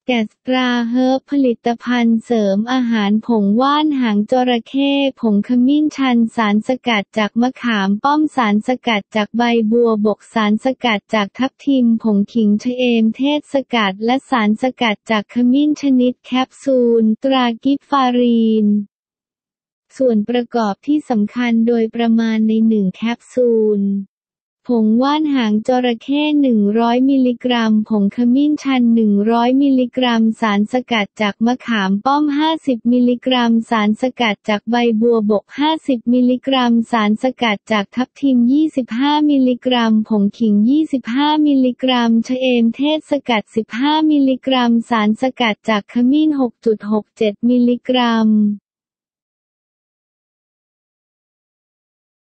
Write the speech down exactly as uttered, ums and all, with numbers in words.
แกสตราเฮิร์บผลิตภัณฑ์เสริมอาหารผงว่านหางจระเข้ผงขมิ้นชันสารสกัดจากมะขามป้อมสารสกัดจากใบบัวบกสารสกัดจากทับทิมผงขิงชะเอมเทศสกัดและสารสกัดจากขมิ้นชนิดแคปซูลตรากิฟฟารีนส่วนประกอบที่สำคัญโดยประมาณในหนึ่งแคปซูลผงว่านหางจระเข้หนึ่งร้อยมิลลิกรัมผงขมิ้นชันหนึ่งร้อยมิลลิกรัมสารสกัดจากมะขามป้อมห้าสิบมิลลิกรัมสารสกัดจากใบบัวบกห้าสิบมิลลิกรัมสารสกัดจากทับทิมยี่สิบห้ามิลลิกรัมผงขิงยี่สิบห้ามิลลิกรัมชะเอมเทศสกัดสิบห้ามิลลิกรัมสารสกัดจากขมิ้น หกจุดหกเจ็ดมิลลิกรัม